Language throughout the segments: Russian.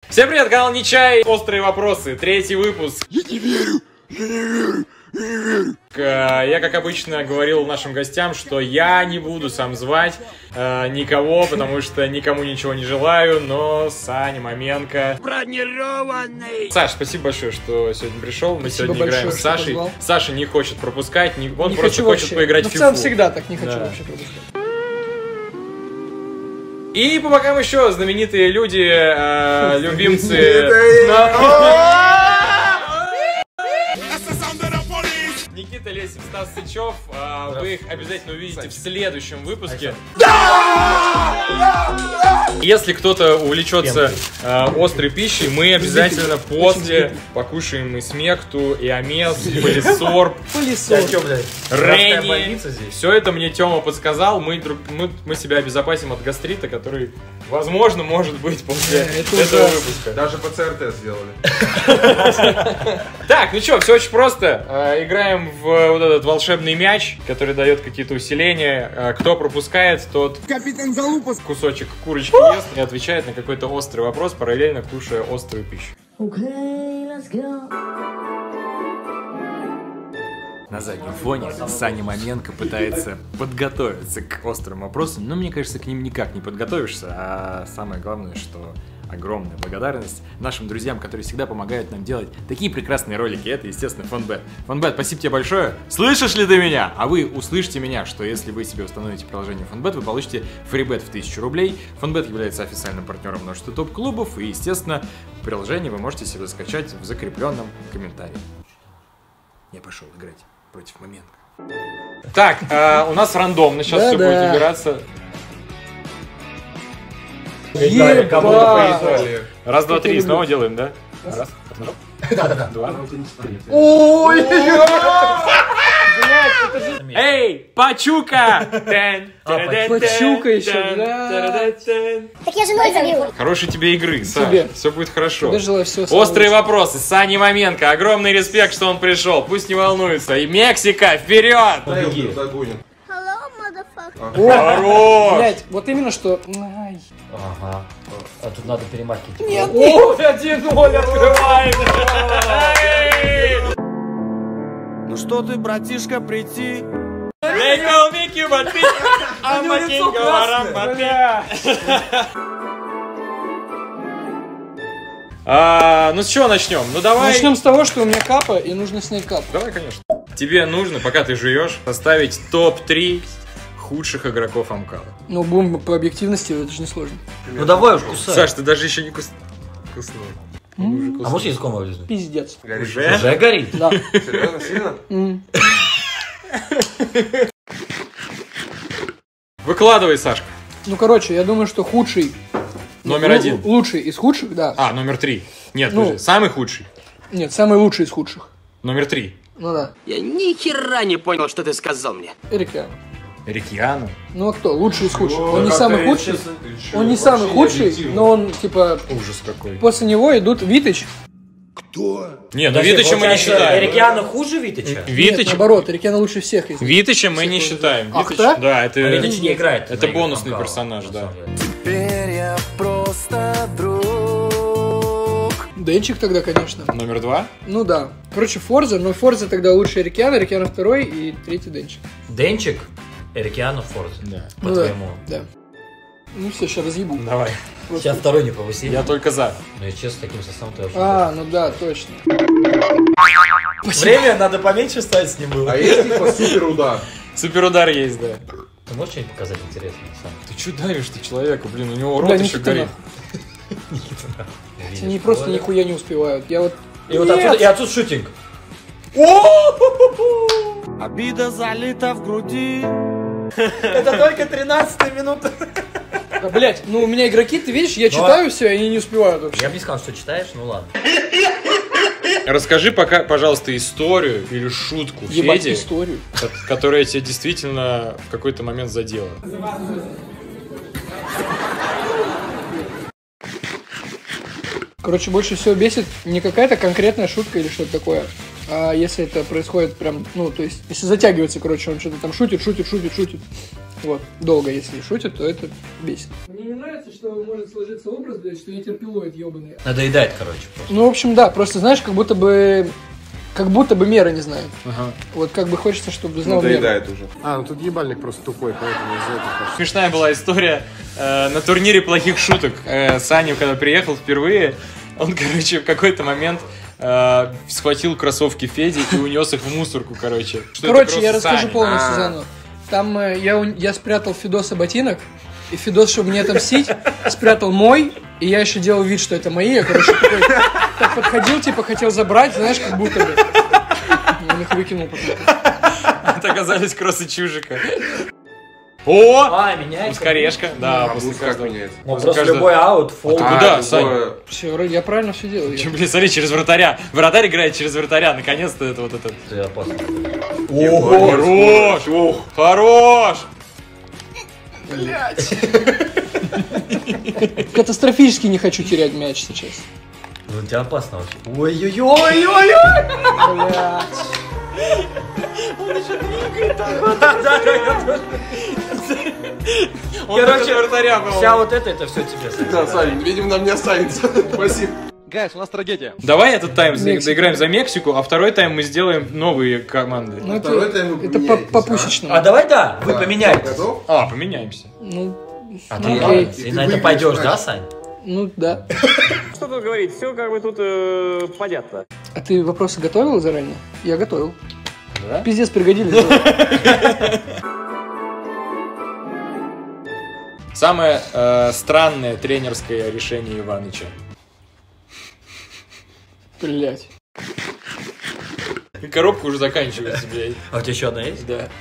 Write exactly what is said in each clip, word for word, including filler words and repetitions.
Всем привет, канал Нечай. Острые вопросы, третий выпуск. Я не верю, я не верю, я не верю. Я, как обычно, говорил нашим гостям, что я не буду сам звать э, никого, потому что никому ничего не желаю, но Саня Маменко... Бронированный! Саш, спасибо большое, что сегодня пришел. Мы спасибо сегодня большое, играем с Сашей. Саша не хочет пропускать, не, он не просто хочет вообще. поиграть но в в целом фифу. всегда так не хочу Да. вообще пропускать. И по бокам еще знаменитые люди, э, любимцы... Никита Лесев, Стас Сычев. Э, вы их обязательно увидите в следующем выпуске. Если кто-то увлечется э, острой пищей, мы обязательно после покушаем и смекту, и амес, и полисорб, Ренни. Все это мне Тёма подсказал. Мы, друг, мы, мы себя обезопасим от гастрита, который, возможно, может быть после это этого ужасно. выпуска. Даже ПЦР-тест сделали. Так, ну что, все очень просто. Э, играем в вот этот волшебный мяч, который дает какие-то усиления. Э, кто пропускает, тот Капитан Залупа. кусочек курочки ест и отвечает на какой-то острый вопрос, параллельно кушая острую пищу. Okay, let's go. На заднем фоне Саня Маменко пытается подготовиться к острым вопросам, но мне кажется, к ним никак не подготовишься, а самое главное, что огромная благодарность нашим друзьям, которые всегда помогают нам делать такие прекрасные ролики. Это, естественно, Фонбет. Фонбет, спасибо тебе большое. Слышишь ли ты меня? А вы услышите меня, что если вы себе установите приложение Фонбет, вы получите фрибет в тысячу рублей. Фонбет является официальным партнером множества топ-клубов, и, естественно, приложение вы можете себе скачать в закрепленном комментарии. Я пошел играть против Маменко. Так, э, у нас рандомно, сейчас Да, все да. будет убираться. Ебать! Раз, два, три, люблю. снова делаем, да? Раз, два. Ой! Эй, пачука! Пачука еще, да. Так я же ноль забил. Хорошей тебе игры, Саш. Тебе. Все будет хорошо. Тебе желаю всего самого Острые лучшего. вопросы. Саня Маменко. Огромный респект, что он пришел. Пусть не волнуется. И Мексика, вперед! Догонит. Hello, motherfucker. О, Хорош! блядь, вот именно что... Ай. Ага. А тут надо перемаркить. Нет, О, один ноль открывает! Ну что ты, братишка, прийти? They call me Cuban Pete. I'm a king of Aramba Pete. А, ну с чего начнем? Ну давай. Начнем с того, что у меня капа, и нужно снять капу. Давай, конечно. Тебе нужно, пока ты жуешь, составить топ три худших игроков Амкала. Ну, будем по объективности, это же не сложно. Ну давай уж кусай. Саш, ты даже еще не кус... куснул. Он уже А куснул. можешь языком облизнуть? Пиздец. Уже? Уже горит? Да. Серьезно, сильно? М. Выкладывай, Сашка. Ну, короче, я думаю, что худший... Номер ну, один. Лучший из худших, да. А, номер три. Нет, Ну. подожди, самый худший. Нет, самый лучший из худших. Номер три. Ну да. Я ни хера не понял, что ты сказал мне. Эрик Ян. Рикьяно. Ну а кто? Лучший из худших. Он не самый худший. Он не самый худший, но он, типа, Ужас какой. после него идут Витыч. Не, ну Витыча мы не считаем. Эрикьяна хуже Витыча? Нет, Витыч... наоборот, Эрик Ян лучше всех из них. Витыча мы не Всех считаем. Ах, Витыч- да? Да, это... Витыч не играет. Это на бонусный играх персонаж, на да. самом деле. Теперь я просто друг. Денчик тогда, конечно. Номер два. Ну да. Короче, Форза, но Форза тогда лучше Эрик Ян, Эрик Ян второй и третий Денчик. Денчик, Эрикиану, Форд. Да. По Ну да, твоему. да. Ну все, сейчас разъебу. Давай. Сейчас второй не повысили. Я только за. Ну и честно, с таким составом ты вообще... А, ну да, точно. Время надо поменьше стать с ним было. А есть типа супер удар? Суперудар есть, да. Ты можешь что-нибудь показать интересное? Сам? Ты что даришь ты человеку? Блин, у него Бля, рот еще Никита, горит. Они просто нихуя не успевают. Я вот... И вот Нет! отсюда, и отсюда шутинг. Обида залита в груди. Это только тринадцатая минута. А, блять, ну у меня игроки, ты видишь, я читаю все, и они не успевают вообще. Я бы не сказал, что читаешь, ну ладно. Расскажи пока, пожалуйста, историю или шутку Ебать Феди, историю. ко- которая тебя действительно в какой-то момент задела. Короче, больше всего бесит не какая-то конкретная шутка или что-то такое, а если это происходит прям, ну, то есть, если затягивается, короче, он что-то там шутит, шутит, шутит, шутит. Вот, долго, если шутит, то это бесит. Мне не нравится нравится, что может сложиться образ, блядь, что я терпилоид ебаный. Надоедает, короче, просто. Ну, в общем, да, просто, знаешь, как будто бы... Как будто бы меры не знаю. Ага. Вот как бы хочется, чтобы знал меры. Надоедает уже. А, ну тут ебальник просто тупой, поэтому из-за этого. Смешная была история э, на турнире плохих шуток. Э, Саня, когда приехал впервые, он, короче, в какой-то момент э, схватил кроссовки Феди и унес их в мусорку, короче. Что Короче, я расскажу Саня. полностью А. заново. Там э, я, у- я спрятал Фидоса ботинок, и Фидос, чтобы мне отомстить, спрятал мой, и я еще делал вид, что это мои. Я, короче, такой, так подходил, типа, хотел забрать, знаешь, как будто бы. Он их выкинул потом. Это оказались кроссы Чужика. О! А, меняется. Ускорешка. Да, А после бус как каждого. меняется? Ну, после просто каждого- любой аут, фол. Ты А, куда, любое- Сань? Все, я правильно все делаю. Че, блин, смотри, через вратаря. Вратарь играет через вратаря. Наконец-то это вот это. Ты опасно. Хорош! Хорош! Катастрофически не хочу терять мяч сейчас. Ну, у тебя опасно вообще. Ой-ой-ой-ой-ой! Блядь. Он Короче, вратаря был. Вся вот это, это все тебе, Сань. Да, Сань, видимо, нам не останется. Спасибо. Гайс, у нас трагедия. Давай этот тайм за- Мексика. доиграем за Мексику, а второй тайм мы сделаем новые команды. Ну, это, Второй тайм вы это по, поменяетесь, по а? пусечному. А давай да, вы Да. поменяетесь. Готов? А, поменяемся. Ну, А Ну, ты, окей. ты И на ты это выиграешь пойдешь, матч. да, Сань? ну да. Что тут говорить, все как бы тут э, понятно. А ты вопросы готовил заранее? Я готовил. Да? Пиздец, пригодились. Самое э, странное тренерское решение Иваныча. Блять. Коробка уже заканчивается, блядь. А у тебя еще одна есть? Да.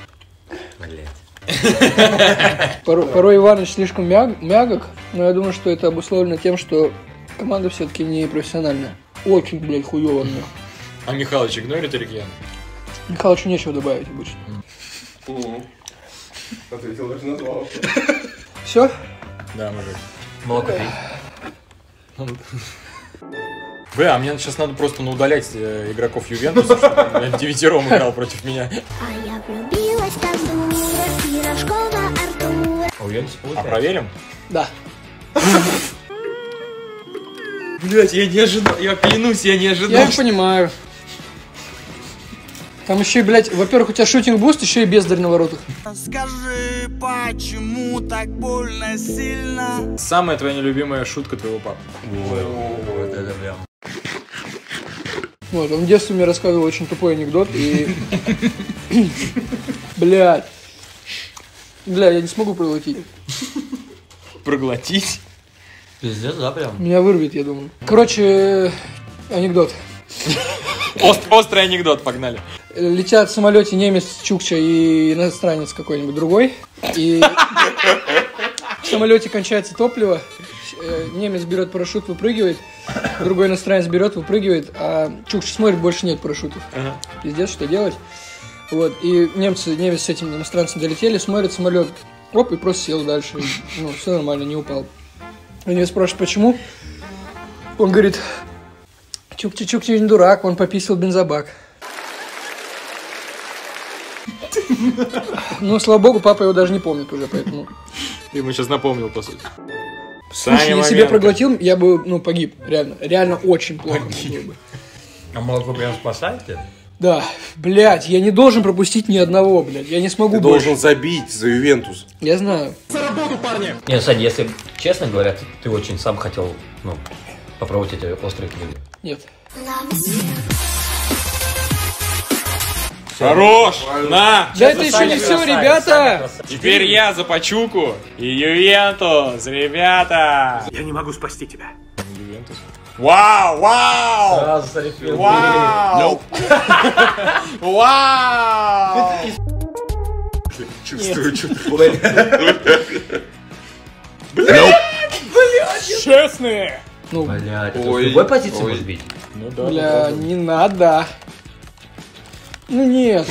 Блять. Порой, порой Иваныч слишком мяг- мягок, но я думаю, что это обусловлено тем, что команда все-таки не профессиональная. Очень, блядь, хуёво мне. А Михалыч игнорит Рикьян? Михалычу нечего добавить обычно. Мгм. Ответил даже на два. Все? Да, мужик. Молоко пить. Бля, а мне сейчас надо просто наудалять э, игроков Ювентуса, чтобы он, блядь, девятером играл против меня. А я влюбилась в Тандура, Пирожкова Артура. А у Ювентуса А получается? проверим? Да. Блять, я не ожидал, я клянусь, я не Я ожидал. их понимаю. Там еще и, блядь, во-первых, у тебя шутинг-буст, еще и бездарь на воротах. Скажи, почему так больно сильно? Самая твоя нелюбимая шутка твоего папы. Ой, вот это прям. Вот, он в детстве мне рассказывал очень тупой анекдот, и... Блядь. Бля, я не смогу проглотить. Проглотить? Пиздец, да, прям? Меня вырвет, я думаю. Короче, анекдот. Ост- острый анекдот, погнали. Летят в самолете немец, чукча и иностранец какой-нибудь другой. И в самолете кончается топливо. Э, Немец берет парашют, выпрыгивает. Другой иностранец берет, выпрыгивает. А чукча смотрит, больше нет парашютов. Ага. Пиздец, что делать? Вот. И немцы, немец с этим иностранцем долетели, смотрит самолет. Оп, и просто сел дальше. Ну, все нормально, не упал. Они спрашивают, почему? Он говорит, Чукча-Чукча не дурак, он пописал бензобак. Ну, слава богу, папа его даже не помнит уже, поэтому... Ты ему сейчас напомнил, по сути. Слушай, если бы я проглотил, я бы, ну, погиб, реально. Реально очень плохо было бы. А молоко прям спасает тебя? Да, блядь, я не должен пропустить ни одного, блядь. Я не смогу Ты больше. должен забить за Ювентус. Я знаю. Не, Сань, если честно говоря, ты, ты очень сам хотел, ну, попробовать эти острые книги. Нет. Хорош! На! Да это еще не все, ребята! Теперь я за Пачуку и Ювентус, ребята! Я не могу спасти тебя. Ювентус. Вау! Вау! Сразу зарефил. Вау! Вау! Чувствую, что Честные! Ну, Блядь, это Ой, с любой позиции ой. может бить? Ну да. бля, не надо. Ну нет.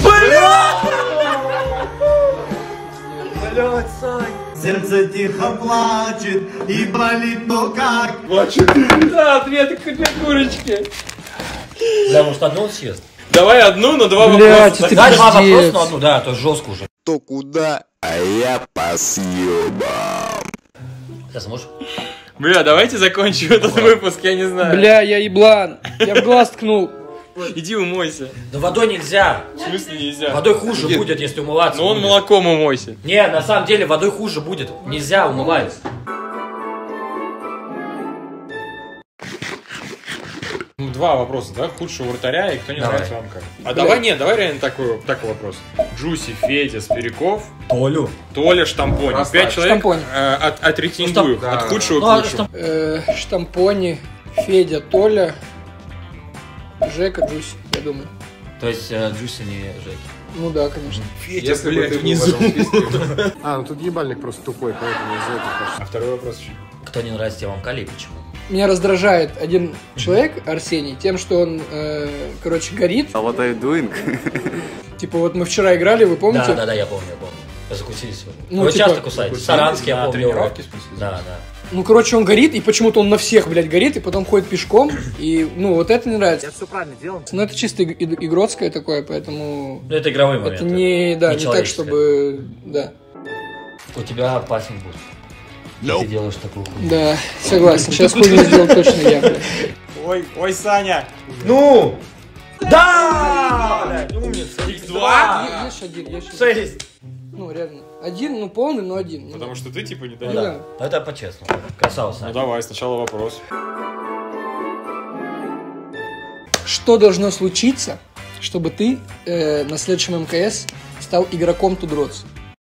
Сердце тихо плачет и болит то как. Да, две две курочки. Да, может, одну он съест? Давай одну, но два Блядь, вопроса. ты Да, два вопроса, пиздец. но одну, да, а то жестко уже. То куда, а я по съебам. Ты сможешь? Бля, давайте закончим этот выпуск, я не знаю. Бля, я еблан. Я в глаз ткнул. Иди умойся. Да водой нельзя. В смысле нельзя? Водой хуже будет, если умываться. Ну он будешь. молоком умойся. Не, на самом деле водой хуже будет. Нельзя умывать. Ну, два вопроса, да? Худшего вратаря и кто не Давай. нравится вам как. А давай нет, давай реально такой, такой вопрос. Джуси, Федя, Спиряков, Толю. Толя, Штампони. Расставь. Пять человек Штампони. э, от, отрейтингую. Ну, штамп- От да. худшего Ну, к а лучшему. штамп- Э, Штампони, Федя, Толя, Жека, Джуси, я думаю. То есть э, Джуси не Жеки. Ну да, конечно. Федя, Если бы блядь, ты был в внизу. этом списке... А, ну тут ебальник просто тупой, поэтому из-за этого, конечно. А второй вопрос еще. Кто не нравится тебе в Амкале и почему? Меня раздражает один человек, Арсений, тем, что он, э, короче, горит. What are you doing? Типа вот мы вчера играли, вы помните? Да, да, да, я помню, я помню. Закусили сегодня. Ну, Вы типа, часто кусаете? Саранский, я На помню. тренировке, в смысле? Да, да. Ну, короче, он горит, и почему-то он на всех, блядь, горит, и потом ходит пешком, и, ну, вот это не нравится. Я все правильно делал. Ну, это чисто иг- иг- игротское такое, поэтому... Ну, это игровой момент. Это не, да, не так, человеческое. чтобы... Да. У тебя пассинг будет. Ты делаешь такую хуйню. Да, согласен. Сейчас хуйню сделал точно я, блядь. Ой, ой, Саня. Ну! Да! Блядь, умница. икс два? Е- Ешь один, ешь один. Шесть. Ну, реально. Один, ну, полный, но один. Ну, Потому что ты типа не Ну, даешь. да. Да, ну это по-честному. Красава, Ну Саня. давай, сначала вопрос. Что должно случиться, чтобы ты э, на следующем МКС стал игроком Тудроц?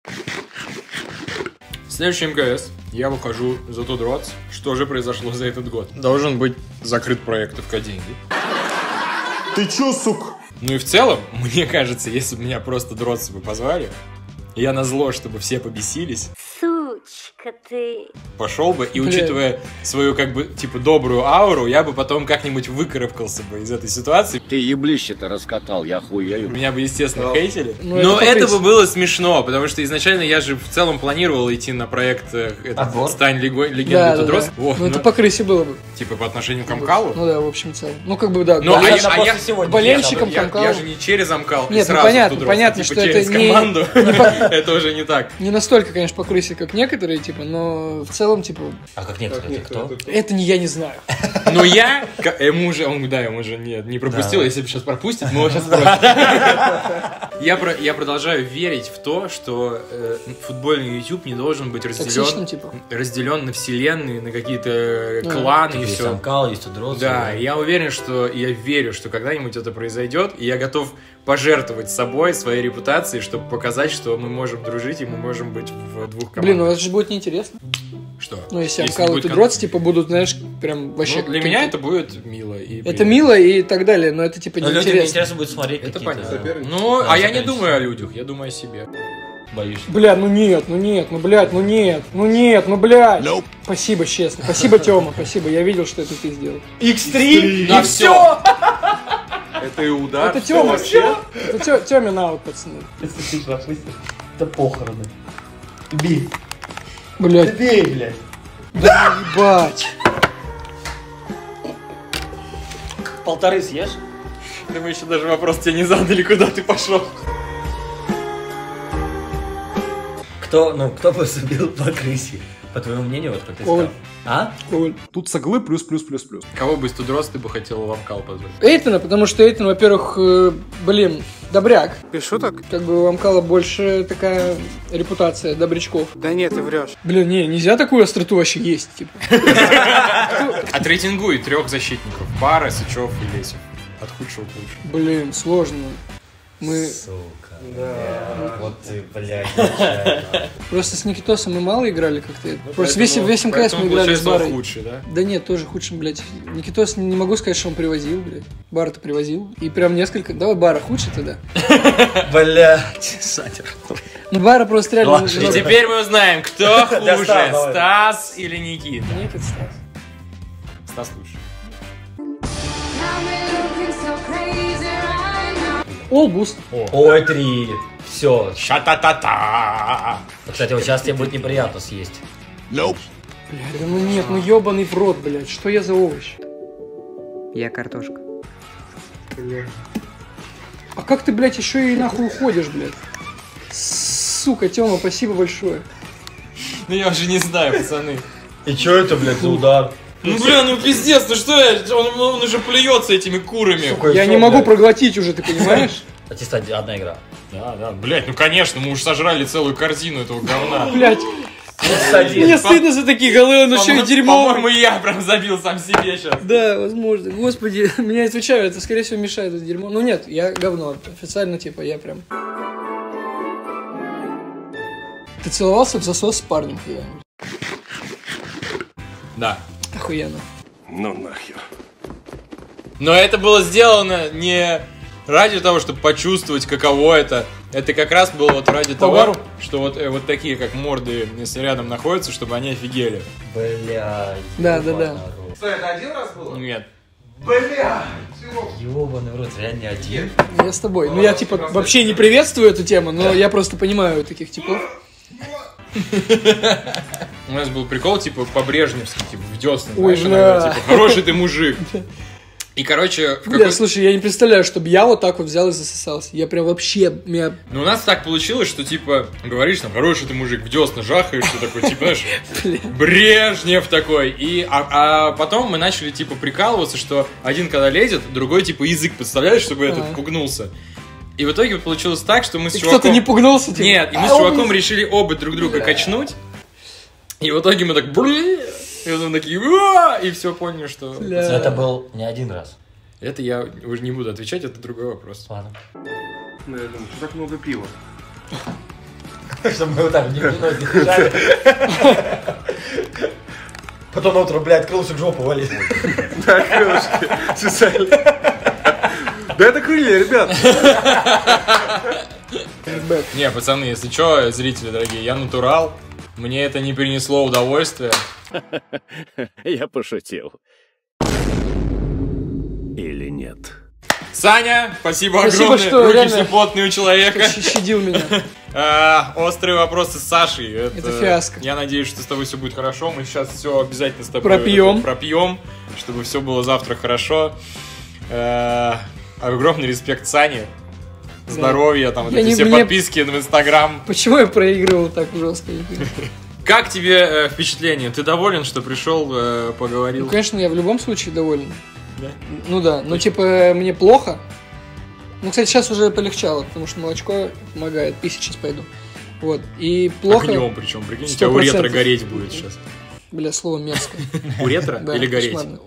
В следующем МКС я выхожу за Тудроц. Что же произошло за этот год? Должен быть закрыт проект ФК «Деньги». Ты чё, сука? Ну и в целом, мне кажется, если бы меня просто дротцы бы позвали, и я назло, чтобы все побесились, Сучка ты. пошел бы, и Бля. учитывая свою, как бы, типа, добрую ауру, я бы потом как-нибудь выкарабкался бы из этой ситуации. Ты еблище-то раскатал, я хуею. Меня бы, естественно, хейтили. Ну, Но это это, покрыть. бы было смешно, потому что изначально я же в целом планировал идти на проект э, этот, Отбор? «Стань лего- Да, легендой да, Тудроц». да. Вот, Ну, это ну, по крысе было бы. Типа по отношению к Амкалу. Ну да, в общем целом. Ну, как бы, да. Ну, а болельщик- я- а я- сегодня болельщиком я, Амкала. я же не через Амкал, и Нет, ну сразу понятно, в Тудроц, понятно, типа что это через не- команду. не по- Это уже не так. Не настолько, конечно, по крысе, как некоторые, типа, но в целом, типа, А как некоторые, ты кто? это не я не знаю. Но я, к- ему уже, он, да, ему уже не, не пропустил, Да. если бы сейчас пропустит, мы его сейчас спросим. Я, про- я продолжаю верить в то, что э, футбольный YouTube не должен быть Токсичным, разделен, типа. разделен на вселенные, на какие-то Да. кланы и Есть все. Амкал, есть Тудроц. Да, и я уверен, что я верю, что когда-нибудь это произойдет, и я готов пожертвовать собой, своей репутацией, чтобы показать, что мы можем дружить и мы можем быть в двух командах. Блин, ну это же будет неинтересно. Что? Ну, если не Амкал и будет Тудроц, кон- типа, будут, знаешь, прям вообще... Ну, для каким-то- меня это будет мило. И Это приятно. мило и так далее, но это, типа, Но людям неинтересно. интересно будет смотреть Это какие-то... понятно. Ну, Да, а я не соперничество. думаю о людях, я думаю о себе. Боюсь. Бля, ну нет, ну нет, ну блядь, ну нет, ну нет, ну блядь. Спасибо, честно. Спасибо, Тёма, спасибо. Я видел, что это ты сделал. икс три, На и всё. все. Это и удар. Это Тёма, это Тё- Тёмин аут, пацаны. Если ты пропустишь, это похороны. Би. Блядь, Бей, блядь. ебать. Полторы съешь? Да мы еще даже вопрос тебе не задали, куда ты пошел. Кто, ну, кто бы забил по крысе? По твоему мнению, вот как ты Коваль. сказал. А? Коваль. Тут с иглы плюс-плюс-плюс-плюс. Кого бы из Тудроц ты бы хотел в Амкал позвать? Эйтона, потому что Эйтон, во-первых, э, блин, добряк. Без шуток? Как бы у Амкала больше такая репутация добрячков. Да нет, ты врешь. Блин, не, нельзя такую остроту вообще есть, типа. Отрейтингуй трех защитников. Бара, Сычев и Лесев. От худшего к лучшему. Блин, сложно. Мы Сука. Да. Вот ты, блядь. просто с Никитосом мы мало играли как-то. Ну, Просто весь, поэтому- весь МКС поэтому мы играли с получается он Барой. худший, да? Да нет, тоже худшим, блядь. Никитос не могу сказать, что он привозил, блядь. Бара-то привозил. И прям несколько. Давай Бара худший тогда. Блядь. Сатир. Ну Бара просто реально... Ладно, И много- теперь мы узнаем, кто хуже, Стас, давай. Стас или Никита. Никит Стас. Стас лучше. Олбуст. Ой, три. Все. Ша-та-та-та. Кстати, вот сейчас тебе будет неприятно съесть. Блядь, да ну нет, ну ебаный в рот, блядь. Что я за овощ? Я картошка. А как ты, блядь, еще и нахуй уходишь, блядь? Сука, Тёма, спасибо большое. Ну я уже не знаю, пацаны. И чё это, блядь, за удар? Ну, бля, ну пиздец, ну что я, он, он уже плюется этими курами. Сука, Я всё, не могу блядь. проглотить уже, ты понимаешь? А тебе, кстати, одна игра. Да, да, блядь, ну конечно, мы уж сожрали целую корзину этого говна. Блять, мне стыдно за такие голы, он еще и дерьмо. По-моему, я прям забил сам себе сейчас. Да, возможно. Господи, меня отвечаю, это скорее всего мешает это дерьмо. Ну нет, я говно. Официально, типа, я прям... Ты целовался в засос с парнем когда-нибудь? Да. Охуенно. Ну нахер. Но это было сделано не ради того, чтобы почувствовать, каково это. Это как раз было вот ради Повару? того, что вот, э, вот такие, как морды, если рядом находятся, чтобы они офигели. Блядь. Да, да, да. Что, это один раз было? Нет. Бля! Ёбаный в рот, реально не один. Я с тобой. Ну я, типа, вообще не приветствую эту тему, но я просто понимаю таких типов. У нас был прикол, типа, по-брежневски, типа, в десны, Ой, знаешь, бля. иногда, типа, хороший ты мужик. И, короче, в Бля, какой... слушай, я не представляю, чтобы я вот так вот взял и засосался. Я прям вообще... Меня... Ну, у нас так получилось, что, типа, говоришь, там, хороший ты мужик, в десны жахаешь, ты такой, типа, знаешь, Брежнев такой. И, а, а потом мы начали, типа, прикалываться, что один когда лезет, другой, типа, язык подставляешь, чтобы этот А. пугнулся. И в итоге получилось так, что мы с И чуваком... кто-то не пугнулся, типа? Нет, и мы с А, чуваком он- решили оба друг друга качнуть. И в итоге мы так... «Бля!» И он такие... «Уа!» И все поняли, что... Бля. Это был не один раз. Это я уже не буду отвечать, это другой вопрос. Ладно. Ну, я думаю, что так много пива. Чтобы мы вот так не вино не держали. Потом на утро, блядь, крылышек в жопу валить. Да, крылышки. Специально. Да это крылья, ребят. Не, пацаны, если что, зрители дорогие, я натурал. Мне это не принесло удовольствия. Я пошутил. Или нет? Саня, спасибо, Спасибо, огромное. что Руки реально все потные у человека. щ- щадил меня. А, острые вопросы с Сашей. Это, Это фиаско. Я надеюсь, что с тобой все будет хорошо. Мы сейчас все обязательно с тобой Пропьем. это пропьем, чтобы все было завтра хорошо. А, огромный респект Сане. Здоровья, там вот Я эти не- все мне- подписки в Инстаграм. Почему я проигрывал так жестко? не понимаю. Как тебе э, впечатление? Ты доволен, что пришел, э, поговорил? Ну, конечно, я в любом случае доволен. Да? Ну да, но типа мне плохо. Ну, кстати, сейчас уже полегчало, потому что молочко помогает. Писать сейчас пойду. Вот. И плохо... Огнем причем, прикинь, у Сто тебя у ретро процентов. гореть будет сейчас. Бля, слово мерзкое. У ретро Да, или гореть? кошмарно.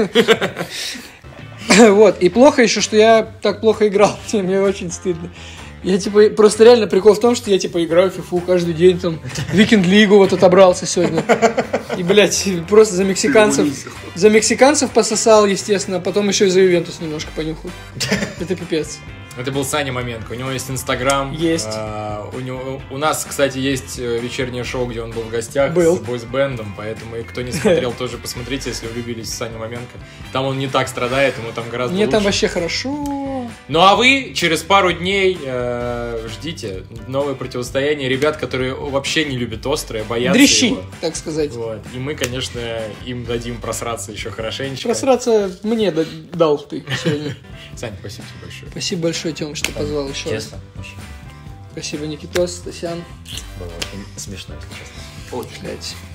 Вот, и плохо еще, что я так плохо играл, мне очень стыдно. Я, типа, просто реально прикол в том, что я, типа, играю в фифу каждый день, там, Викинг Лигу вот отобрался сегодня. И, блядь, просто за мексиканцев, за мексиканцев пососал, естественно, а потом еще и за Ювентус немножко понюхал. Это пипец. Это был Саня Маменко. У него есть Инстаграм. Есть. А, у, него, у нас, кстати, есть э, вечернее шоу, где он был в гостях Был. с бойсбендом, поэтому и кто не смотрел, тоже посмотрите, если влюбились в Саню Маменко. Там он не так страдает, ему там гораздо Мне лучше. там вообще хорошо. Ну а вы через пару дней э, ждите новое противостояние ребят, которые вообще не любят острое, боятся Дрищи, его. так сказать. Вот. И мы, конечно, им дадим просраться еще хорошенечко. Просраться мне да- дал ты сегодня. Сань, спасибо тебе большое. Спасибо большое, Тём, что позвал еще раз. Честно, очень. Спасибо, Никитос, Стасян. Было очень смешно, если честно. Блять.